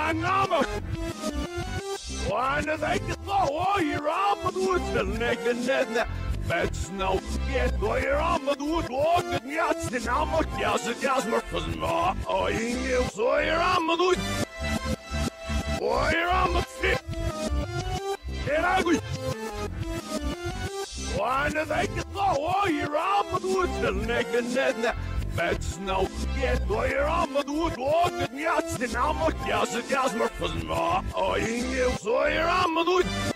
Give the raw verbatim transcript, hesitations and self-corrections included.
نعم وانا ذاك الطواير عمد وتلنك الندنة باتسنو يدوير عمد وتوقت ياتسن عمد ياسد ياس مرفز ما اويني وصوير عمد وت وير عمد في الاقوي وانا ذاك الطواير عمد وتلنك الندنة باتسنو يدوير عمد وتوقت ياتسن عمد ياسد ياس مرفز ما اويني وصوير عمد وت